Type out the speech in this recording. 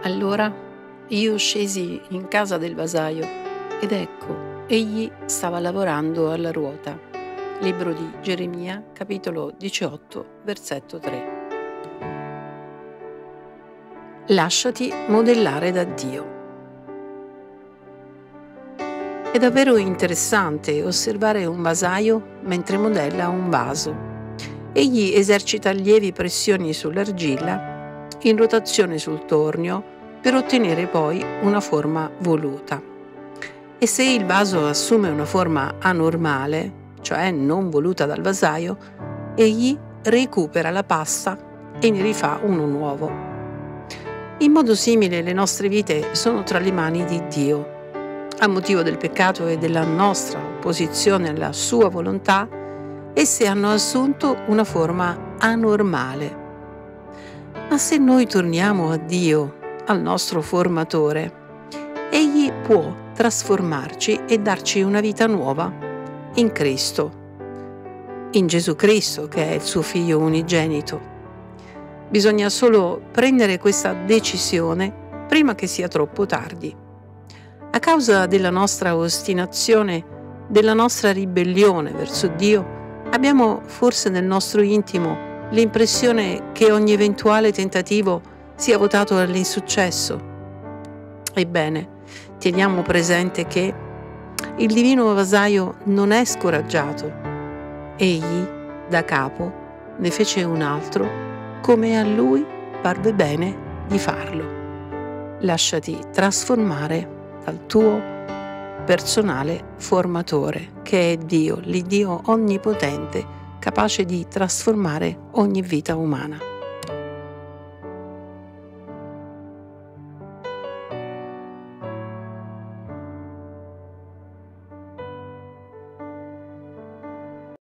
Allora io scesi in casa del vasaio ed ecco, egli stava lavorando alla ruota. Libro di Geremia, capitolo 18, versetto 3. Lasciati modellare da Dio. È davvero interessante osservare un vasaio mentre modella un vaso. Egli esercita lievi pressioni sull'argilla, in rotazione sul tornio, per ottenere poi una forma voluta. E se il vaso assume una forma anormale, cioè non voluta dal vasaio, egli recupera la pasta e ne rifà uno nuovo. In modo simile le nostre vite sono tra le mani di Dio. A motivo del peccato e della nostra opposizione alla sua volontà, esse hanno assunto una forma anormale. Ma se noi torniamo a Dio, al nostro formatore, egli può trasformarci e darci una vita nuova in Cristo, in Gesù Cristo, che è il suo Figlio unigenito. Bisogna solo prendere questa decisione prima che sia troppo tardi. A causa della nostra ostinazione, della nostra ribellione verso Dio, abbiamo forse nel nostro intimo l'impressione che ogni eventuale tentativo sia votato all'insuccesso. Ebbene, teniamo presente che il divino vasaio non è scoraggiato. Egli, da capo, ne fece un altro come a lui parve bene di farlo. Lasciati trasformare dal tuo personale formatore, che è Dio, l'Iddio onnipotente, capace di trasformare ogni vita umana.